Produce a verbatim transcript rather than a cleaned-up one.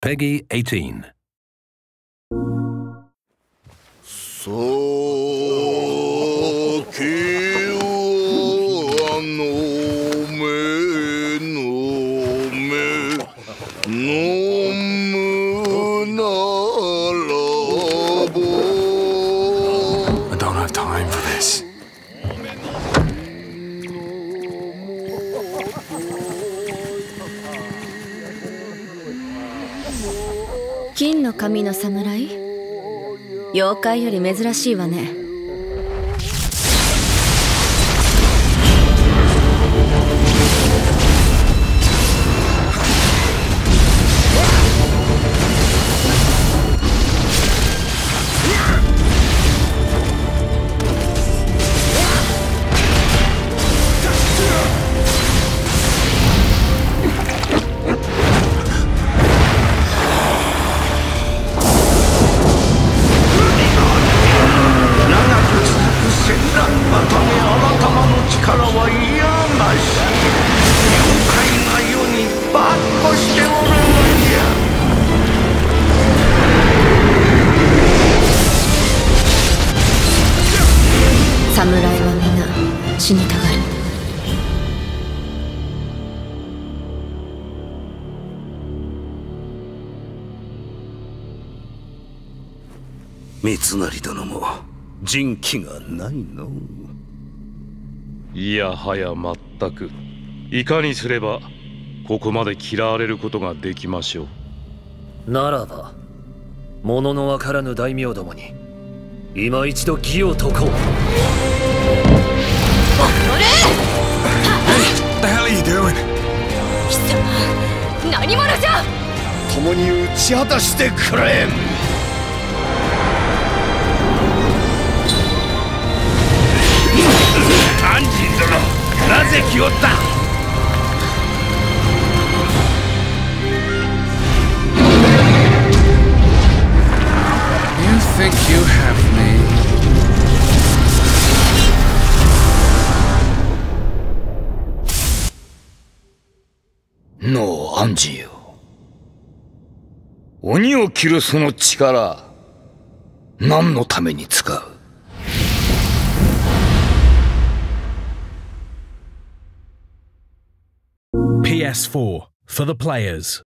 Peggy eighteen. 酒は飲め飲め飲むならば I don't have time for this. 金の髪の侍？妖怪より珍しいわね。侍は皆死にたがる。 三成殿も人気がないの。 いやはやまったく。いかにすればここまで嫌われることができましょう。 ならば物のわからぬ大名どもに今一度義を解こう。 What the hell are you doing? 貴様何者じゃ。 共に打ち果たしてくれ。 安心殿、なぜ来おった。 You think you have me? No, アンジよ。鬼を切るその力、何のために使う。 P S four for the players.